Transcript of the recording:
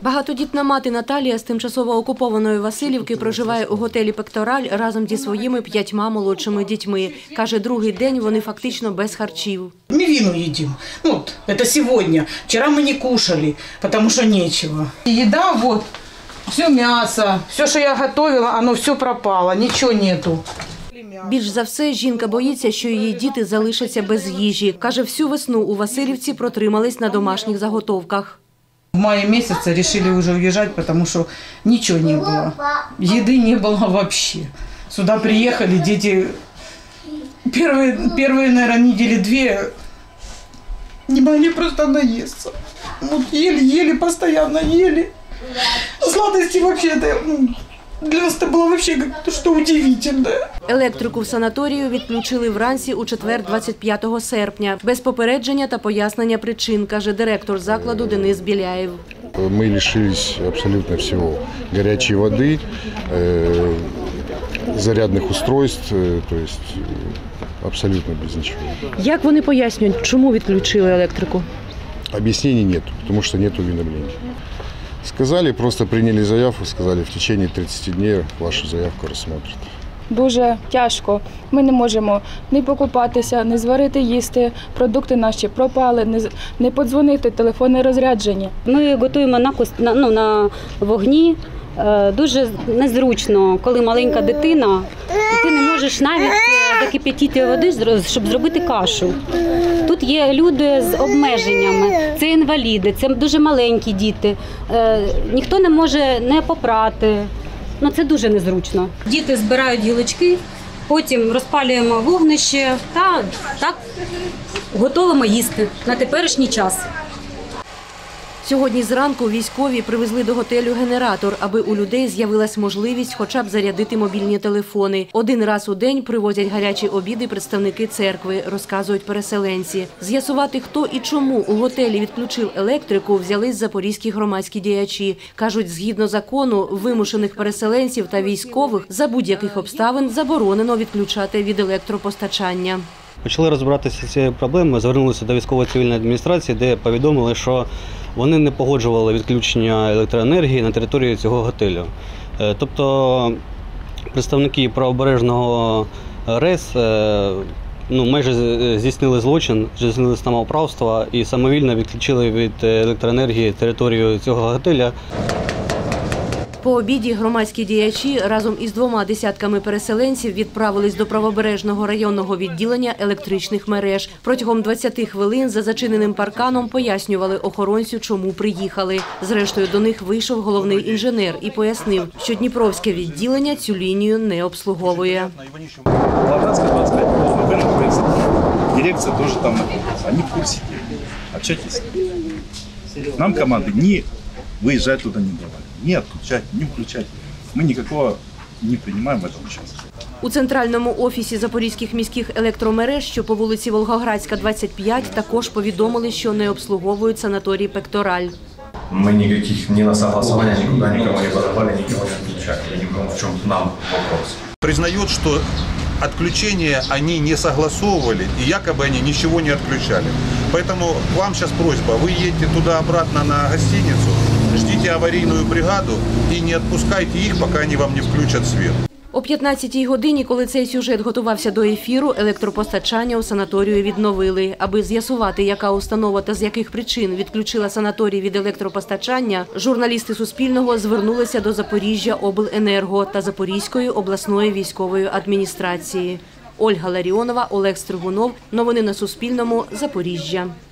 Багатодітна мати Наталія з тимчасово окупованої Василівки проживає у готелі «Пектораль» разом зі своїми 5 молодшими дітьми. Каже, другий день вони фактично без харчів. Мивину едим. Это сегодня. Вчера мы не кушали, потому что нечего. Еда, все мясо, все, что я готовила, оно все пропало, ничего нету. Більш за все, жінка боїться, що її діти залишаться без їжі. Каже, всю весну у Василівці протримались на домашніх заготовках. В мае месяце решили уже уезжать, потому что ничего не было. Еды не было вообще. Сюда приехали, дети первые наверное, недели 2 не могли просто наесться. Ели, постоянно ели. Сладости вообще, для нас це було вообще что удивительное. Електрику в санаторію відключили вранці у четвер 25 серпня. Без попередження та пояснення причин, каже директор закладу Денис Біляєв. Ми лишились абсолютно всього. Гарячої води, зарядних устройств, тобто абсолютно без нічого. Як вони пояснюють, чому відключили електрику? Об'яснень нет, тому що нет уведомлень. Сказали, просто приняли заявку, сказали, в течение 30 днів вашу заявку розглянуть. Дуже тяжко. Ми не можемо ні покупатися, ні зварити їсти, продукти наші пропали, не подзвонити, телефони розряджені. Ми готуємо на вогні. Дуже незручно, коли маленька дитина, і ти не можеш навіть закип'ятити води, щоб зробити кашу. Тут є люди з обмеженнями, це інваліди, це дуже маленькі діти, ніхто не може не попрати. Це дуже незручно. Діти збирають гілочки, потім розпалюємо вогнище та так готуємо їсти на теперішній час. Сьогодні зранку військові привезли до готелю генератор, аби у людей з'явилась можливість хоча б зарядити мобільні телефони. Один раз у день привозять гарячі обіди представники церкви, розказують переселенці. З'ясувати, хто і чому у готелі відключив електрику, взялись запорізькі громадські діячі. Кажуть, згідно закону, вимушених переселенців та військових за будь-яких обставин заборонено відключати від електропостачання. Почали розбиратися з цією проблемою, звернулися до військово-цивільної адміністрації, де повідомили, що вони не погоджували відключення електроенергії на території цього готелю. Тобто представники правобережного РЕС майже здійснили злочин, здійснили самоуправство і самовільно відключили від електроенергії територію цього готеля. По обіді громадські діячі разом із 2 десятками переселенців відправились до правобережного районного відділення електричних мереж. Протягом 20 хвилин за зачиненим парканом пояснювали охоронцю, чому приїхали. Зрештою, до них вийшов головний інженер і пояснив, що Дніпровське відділення цю лінію не обслуговує. Дирекція теж там знаходиться, вони в курсі. Общайтесь. Нам команди ні виїжджати туди не давали. Не отключать, не включать. Мы никакого не принимаем в этом участке. У центральному офісі Запорізьких міських електромереж, що по вулиці Волгоградська, 25, також повідомили, що не обслуговують санаторій «Пектораль». Мы никаких ни на согласование никуда никого не подавали, никого не отключали. Я не понимаю, в чем нам вопрос. Признает, что отключение они не согласовывали и якобы они ничего не отключали. Поэтому к вам сейчас просьба, вы едете туда-обратно на гостиницу, ждите аварийную бригаду и не отпускайте их, пока они вам не включат свет. О 15-й годині, коли цей сюжет готувався до ефіру, електропостачання у санаторію відновили. Аби з'ясувати, яка установа та з яких причин відключила санаторій від електропостачання, журналісти Суспільного звернулися до Запоріжжяобленерго та Запорізької обласної військової адміністрації. Ольга Ларіонова, Олег Стригунов. Новини на Суспільному. Запоріжжя.